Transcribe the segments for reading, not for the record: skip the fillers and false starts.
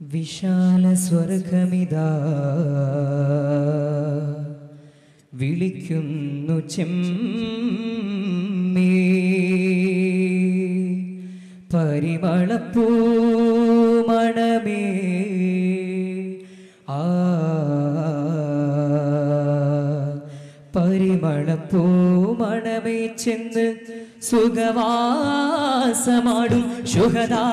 വിശാല സ്വർഗമിതാ വിളിക്കുന്നു ചെമ്മേ പരിമളപ്പൂ മണമേ ആ പരിമളപ്പൂ മണമേ ചെന്ന് സുഖവാസമാടും ശുഹദാ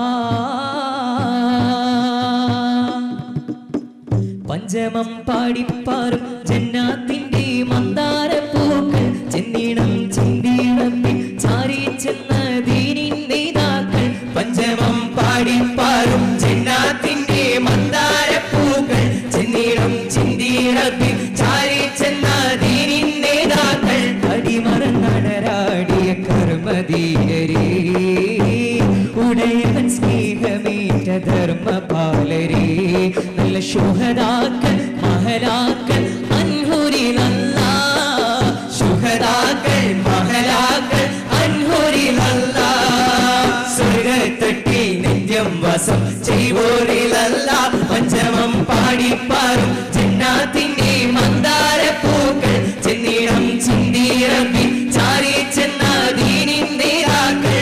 പഞ്ചമം പാടിപ്പാറും ജന്നാത്തിന്റെ മന്ദാരപ്പൂക്കൾ ചെന്നീണം ചിന്തീണത്തിൽ ചാരി ചെന്ന ദീനിൻ നേതാക്കൾ പഞ്ചമം പാടിപ്പാറും ജന്നാത്തിന്റെ മന്ദാരപ്പൂക്കൾ ചെന്നീണം ചിന്തീണത്തിൽ ചാരി ചെന്ന ദീനിൻ നേതാക്കൾ അടിമറന്നടരാടിയ കർമ്മധീരരേ ഉടയവൻ സ്നേഹമേറ്റ ധർമ്മപാലരേ നല്ല ശുഹദാക്കൾ മഹലാക്കൾ അൻഹുരിലല്ലാ ശുഹദാക്കൾ മഹലാക്കൾ അൻഹുരിലല്ലാ സ്വർഗത്തട്ടിൽ നിത്യം വസം ചെയ്വോരിലല്ലാ പഞ്ചമം പാടിപ്പാറും ജന്നാത്തിന്റെ മന്ദാരപ്പൂക്കൾ ചെന്നീണം ചിന്തീറപ്പി ചാരി ചെന്ന ദീനിൻ നേതാക്കൾ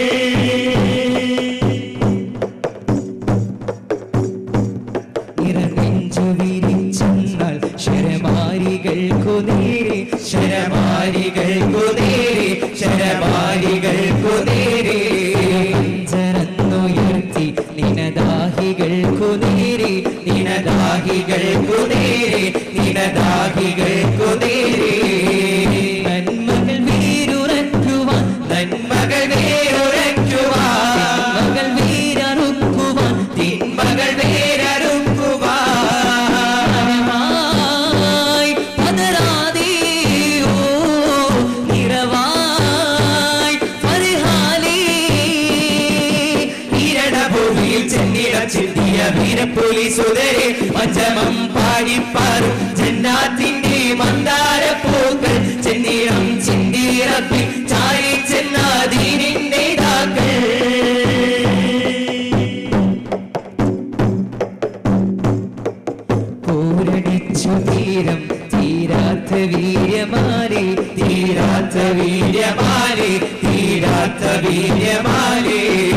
ശരമാരികൾക്കു നേരെ ശരമാരികൾക്കു നേരെ ശരമാരികൾക്കു നേരെ ജനന്നുയർത്തി നിനദാഹികൾക്കു നേരെ നിനദാഹികൾക്കു നേരെ നിനദാഹികൾക്കു നേരെ നന്മകൾ വേരുറക്കുവാൻ നന്മകൾ വേരുറക്കുവാൻ മകൾ വേരറുക്കുവാൻ തിന്മകൾ വേരറുക്കുവാൻ ചിന്തിയ വീരപ്പോലീസുതരെ പഞ്ചമം പാടിപ്പാറും ജന്നാത്തിന്റെ മന്ദാരപ്പൂക്കൾ ചെന്നീണം ചിന്തീറപ്പി ചാരി ചെന്ന ദീനിൻ നേതാക്കൾ പോരടിച്ചു തീരം തീരാത്ത വീര്യമാലേ തീരാത്ത വീര്യമാലേ തീരാത്ത വീര്യമാലേ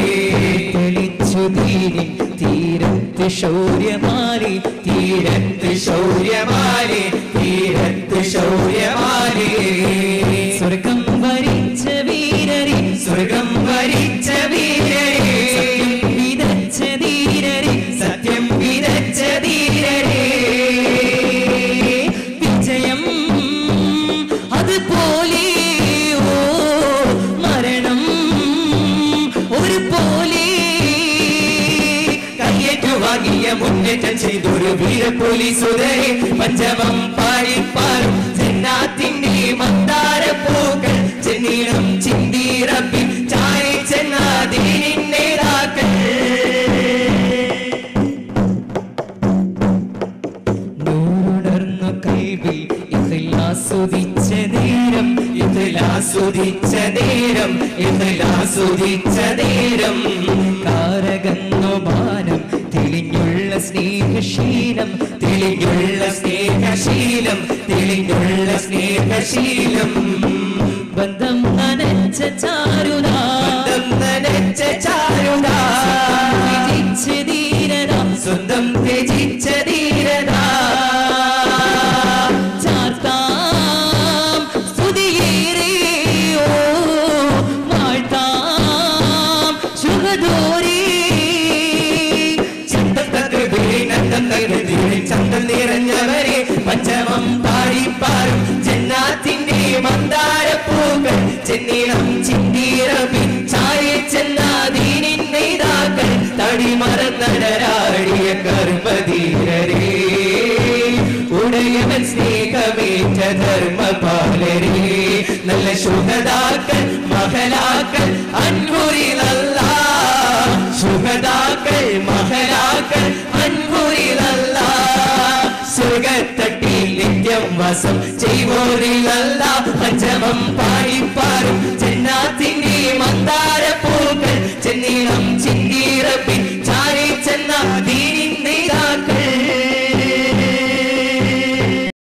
തീരിൻ തീരത്ത് ശൗര്യമാലി തീരത്ത് ശൗര്യമാലി തീരത്ത് ശൗര്യമാലി സ്വർഗം വരിച്ച വീരരി സ്വർഗം വരിച്ച വീരരി വിതച്ച ധീരരി സത്യം വിതച്ച ധീരരി വിജയം അതുപോലെ മരണം ഒരു പോലെ വാങ്ങിയ മുന്നേറ്റം ചെയ്തൊരു വീരപ്പോലീസുതരെ പഞ്ചമം പാടിപ്പാറും ജന്നാത്തിന്റെ മന്ദാരപ്പൂക്കൾ ചെന്നീണം ചിന്തീറപ്പി ചാരി ചെന്ന ദീനിൻ നേതാക്കൾ നൂറുണർന്നു കൽബിൽ ഇഖ്ലാസുദിച്ച നേരം ഇഖ്ലാസുദിച്ച നേരം ഇഖ്ലാസുദിച്ച നേരം കാരകന്നു മാനം തെളിഞ്ഞുള്ള സ്നേഹശീലം തെളിഞ്ഞുള്ള സ്നേഹശീലം തെളിഞ്ഞുള്ള സ്നേഹശീലം ബന്ധം നനച്ച ചാരുത ബന്ധം നനച്ച ചാരുത ത്യജിച്ച ധീരത സ്വന്തം ത്യജിച്ച ധീരത ചാർത്താം സ്തുതിയേറെ വാഴ്ത്താം ശുഭദോരേ ചന്തം നിറഞ്ഞവരെ പഞ്ചമം പാടിപ്പാറും ജന്നാത്തിന്റെ മന്ദാരപ്പൂക്കൾ ചെന്നീണം ചിന്തീറപ്പി ചാരി ചെന്ന ദീനിൻ നേതാക്കൾ തടിമറന്നടരാടിയ കർമ്മധീരരേ ഉടയവൻ സ്നേഹമേറ്റ ധർമ്മപാലരേ നല്ല ശുഹദാക്കൾ മഹലാക്കൾ അൻഹുരിലല്ലാ ശുഹദാക്കൾ മഹലാക്കൾ അൻഹുരിലല്ലാ സ്വർഗത്തട്ടിൽ നിത്യം വസം ചെയ്വോരിലല്ലാ പഞ്ചമം പാടിപ്പാറും ജന്നാത്തിന്റെ മന്ദാരപ്പൂക്കൾ ചെന്നീണം